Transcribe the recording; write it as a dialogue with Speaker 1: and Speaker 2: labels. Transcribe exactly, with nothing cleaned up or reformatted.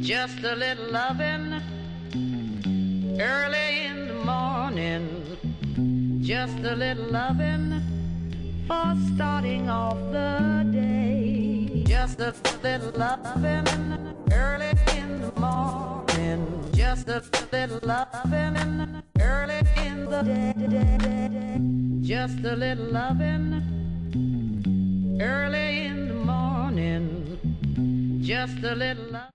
Speaker 1: Just a little loving early in the morning. Just a little loving for starting off the day. Just a little loving early in the morning. Just a little loving early in the day. Just a little loving early in the morning. Just a little love.